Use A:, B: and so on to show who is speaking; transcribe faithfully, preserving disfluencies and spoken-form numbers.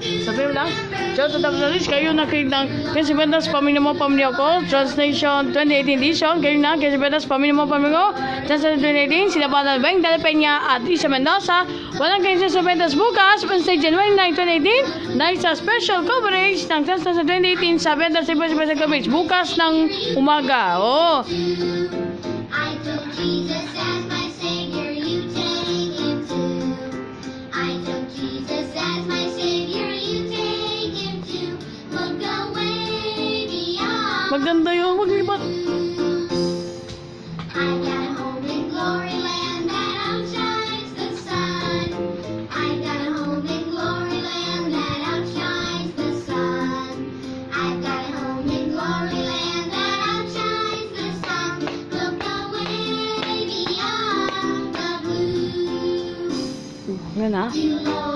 A: Sabi mo lang. Diyos at Abdalis, kayo na kayo ng Kasi Veritas, pamilya mo, pamilya ko. Translation twenty eighteen edition. Kayo na, Kasi Veritas, pamilya mo, pamilya ko. Translation twenty eighteen, sila Padre Beng, Dale Peña at Isa Mendoza. Walang kayo sa Veritas bukas, Wednesday, January nine, twenty eighteen. Dahil sa special coverage ng Translation twenty eighteen sa Veritas special coverage bukas ng umaga. Oh.
B: I took Jesus as my Savior, you take him too. I took Jesus as my Savior, you take him too. Look away beyond.
A: Maganda yun, maglibat.
B: I've got a home in glory land that outshines the sun. I've got a home in glory land that outshines the sun. I've got a home in glory land that outshines the sun. Look away beyond the blue.
A: Yan ah.
B: To Lord